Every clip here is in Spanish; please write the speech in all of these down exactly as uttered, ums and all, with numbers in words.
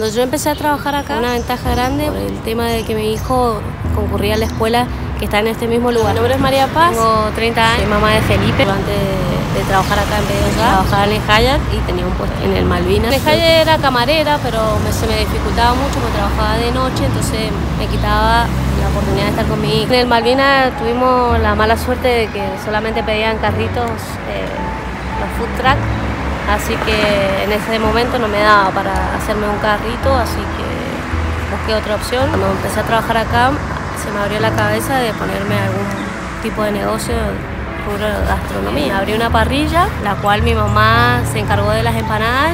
Cuando yo empecé a trabajar acá, una ventaja grande por el tema de que mi hijo concurría a la escuela que está en este mismo lugar. Mi nombre es María Paz, tengo treinta años, soy mamá de Felipe. Antes de, de trabajar acá en Pedidos Ya, trabajaba en el Hyatt y tenía un puesto en el Malvinas. En el Hyatt era camarera, pero me, se me dificultaba mucho porque trabajaba de noche, entonces me quitaba la oportunidad de estar con mi hijo. En el Malvinas tuvimos la mala suerte de que solamente pedían carritos, eh, los food truck, así que en ese momento no me daba para hacerme un carrito, así que busqué otra opción. Cuando empecé a trabajar acá, se me abrió la cabeza de ponerme algún tipo de negocio rubro de gastronomía. Abrí una parrilla, la cual mi mamá se encargó de las empanadas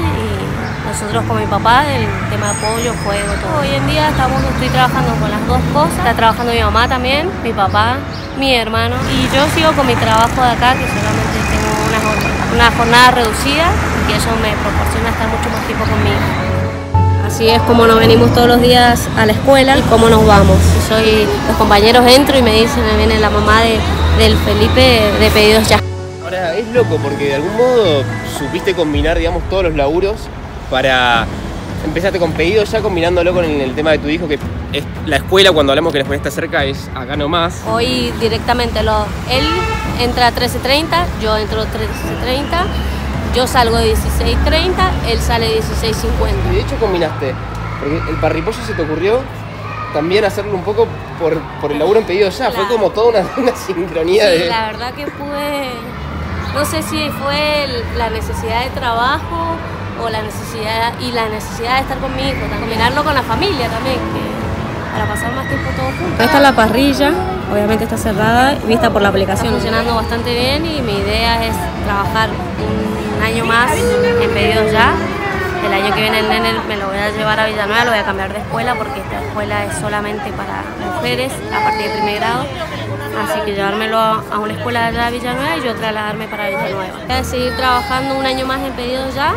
y nosotros con mi papá del tema de pollo, fuego, todo. Hoy en día estamos, estoy trabajando con las dos cosas. Está trabajando mi mamá también, mi papá, mi hermano. Y yo sigo con mi trabajo de acá, que solamente tengo una jornada, una jornada reducida y eso me proporciona estar mucho más tiempo conmigo. Así es como nos venimos todos los días a la escuela y cómo nos vamos. Soy, los compañeros entro y me dicen, me viene la mamá de, del Felipe de Pedidos Ya. Ahora, es loco porque de algún modo supiste combinar, digamos, todos los laburos para... Empezaste con Pedidos Ya combinándolo con el, el tema de tu hijo, que es la escuela, cuando hablamos que la escuela está cerca, es acá nomás. Hoy directamente, lo, él entra a trece treinta, yo entro a trece treinta. Yo salgo de dieciséis treinta, él sale dieciséis cincuenta. Y de hecho combinaste, porque el parripollo se te ocurrió también hacerlo un poco por, por el laburo en Pedidos Ya, claro. Fue como toda una, una sincronía. Sí, de... la verdad que pude, no sé si fue la necesidad de trabajo o la necesidad y la necesidad de estar con mi hijo, combinarlo con la familia también, que para pasar más tiempo todos juntos. Esta es la parrilla, obviamente está cerrada, vista por la aplicación. Está funcionando bastante bien y mi idea es trabajar un un año más en Pedidos Ya. El año que viene el nene me lo voy a llevar a Villanueva, lo voy a cambiar de escuela porque esta escuela es solamente para mujeres a partir de primer grado. Así que llevármelo a una escuela allá a Villanueva y yo trasladarme para Villanueva. Voy a seguir trabajando un año más en Pedidos Ya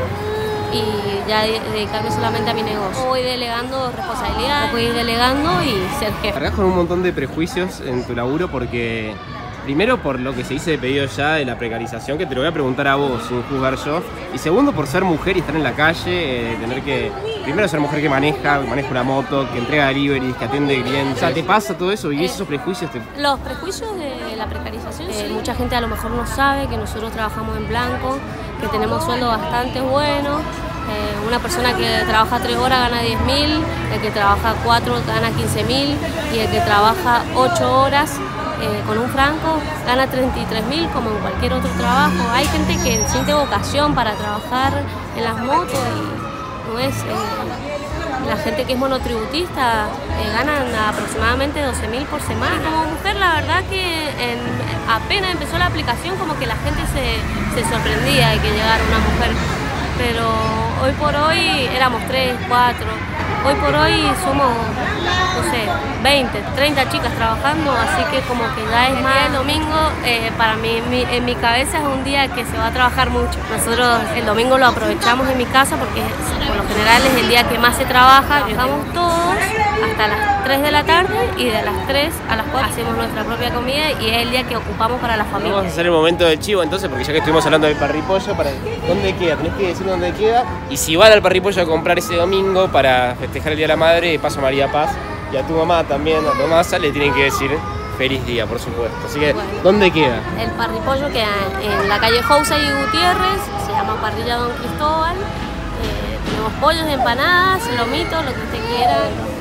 y ya dedicarme solamente a mi negocio. Voy delegando responsabilidades, voy delegando y ser jefe. Cargas con un montón de prejuicios en tu laburo porque... Primero por lo que se dice de Pedidos Ya, de la precarización, que te lo voy a preguntar a vos sin juzgar yo. Y segundo por ser mujer y estar en la calle, eh, tener que... Primero ser mujer que maneja, que maneja una moto, que entrega deliveries, que atiende clientes. O sea, ¿te pasa todo eso? ¿Vivís eh, esos prejuicios? Te... Los prejuicios de la precarización, eh, sí. Mucha gente a lo mejor no sabe que nosotros trabajamos en blanco, que tenemos sueldos bastante buenos. Eh, una persona que trabaja tres horas gana diez mil, el que trabaja cuatro gana quince mil y el que trabaja ocho horas Eh, con un franco gana treinta y tres mil como en cualquier otro trabajo. Hay gente que siente vocación para trabajar en las motos y no es, eh, la gente que es monotributista eh, ganan aproximadamente doce mil por semana. Como mujer la verdad que en, apenas empezó la aplicación como que la gente se, se sorprendía de que llegara una mujer, pero hoy por hoy éramos tres, cuatro. Hoy por hoy somos, no sé, veinte, treinta chicas trabajando, así que como que ya es más. El domingo, eh, para mí, mi, en mi cabeza es un día que se va a trabajar mucho. Nosotros el domingo lo aprovechamos en mi casa porque por lo general es el día que más se trabaja. Trabajamos todos hasta las tres de la tarde y de las tres a las cuatro hacemos nuestra propia comida y es el día que ocupamos para la familia. Vamos a hacer el momento del chivo entonces, porque ya que estuvimos hablando del parripollo, para ¿dónde queda? Tenés que decir dónde queda. Y si van al parripollo a comprar ese domingo para festejar el Día de la Madre, paso a María Paz y a tu mamá también, a Tomasa, le tienen que decir feliz día, por supuesto. Así que, bueno, ¿dónde queda? El parripollo queda en la calle Jousa y Gutiérrez, se llama Parrilla Don Cristóbal. Eh, tenemos pollos, empanadas, lomitos, lo que usted quiera.